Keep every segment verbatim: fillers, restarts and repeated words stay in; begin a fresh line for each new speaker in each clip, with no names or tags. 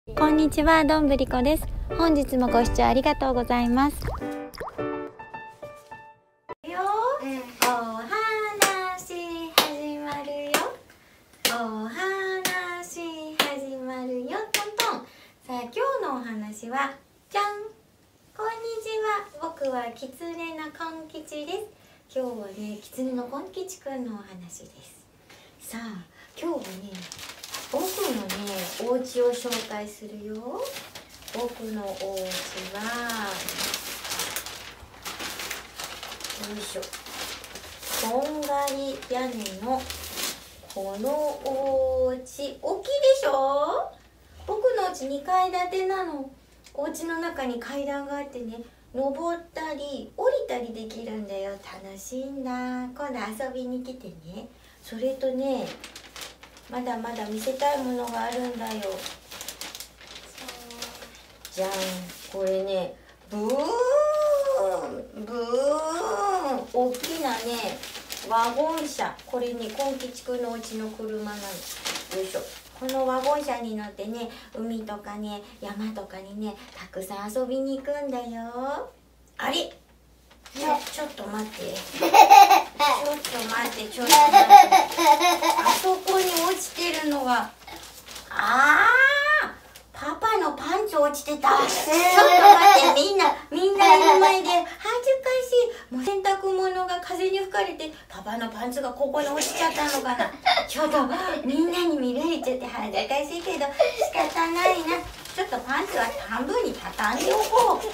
こんにちは、どんぶりこです。本日もご視聴ありがとうございます。よ、うん、お話始まるよ。お話始まるよ、トントン。さあ、今日のお話はじゃん。こんにちは、僕はキツネのこんきちです。今日はね、キツネのこんきちくんのお話です。さあ、今日はね、僕のね、お家を紹介するよ。僕のお家は、よいしょ、とんがり屋根のこのお家、大きいでしょ。僕のお家にかい建てなの。お家の中に階段があってね、登ったり降りたりできるんだよ。楽しいんだ。今度遊びに来てね。それとね、まだまだ見せたいものがあるんだよ。じゃん、これね、ブーンブーン大きなねワゴン車。これね、こんきちくんのうちの車なの。よいしょ。このワゴン車に乗ってね、海とかね、山とかにね、たくさん遊びに行くんだよ。あれ、ちょ、ちょっと待って。ちょっと待って、ちょっと待って。あそこに落ちてるのが、あー、パパのパンツ落ちてた。ちょっと待って、みんな、みんないる前で恥ずかしい。もう洗濯物が風に吹かれて、パパのパンツがここに落ちちゃったのかな。ちょっとみんなに見られちゃって恥ずかしいけど仕方ないな。ちょっとパンツは半分に畳んでおこう。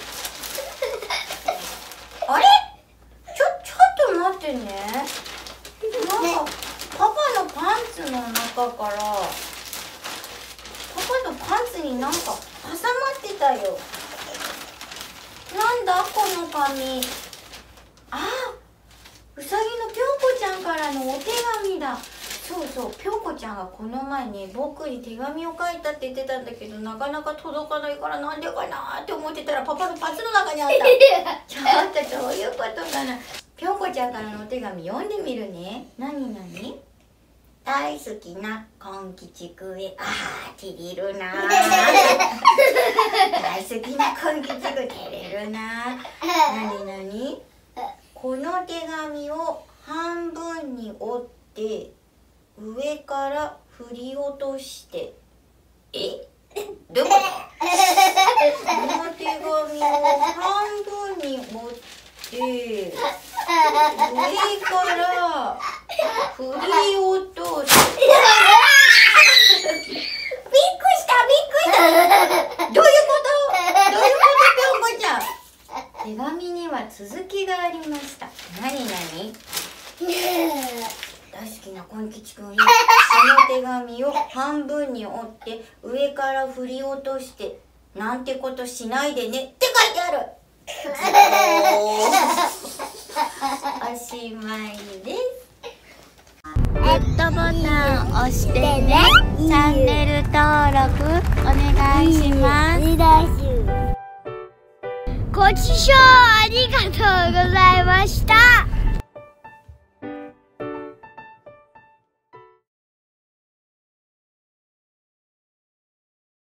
あれ、ちょ、ちょっと待ってね。なんかパパのパンツの中からパパのパンツになんか挟まってたよ。なんだこの紙。あ、うさぎのぴょんこちゃんからのお手紙だ。そうそう、ぴょんこちゃんがこの前ね、僕に手紙を書いたって言ってたんだけど、なかなか届かないからなんでかなって思ってたら、パパのパンツの中にあった。ちょっとどういうことかな。ぴょんこちゃんからのお手紙読んでみるね。なになに？大好きなこんきちくんへ。あー、照れるな大好きなこんきちくん、照れるな。なになに？この手紙を半分に折って上から振り落として。え？どういうこと？この手紙を半分に折って上から振り落として。びっくりした、びっくりした。どういうこと？どういうこと、ぴょんこちゃん。手紙には続きがありました。なになに？大好きなこんきちくんへ、その手紙を半分に折って上から振り落としてなんてことしないでねって書いてある。おしまいです。グッドボタンを押してね。チャンネル登録お願いします。
ご視聴ありがとうございました。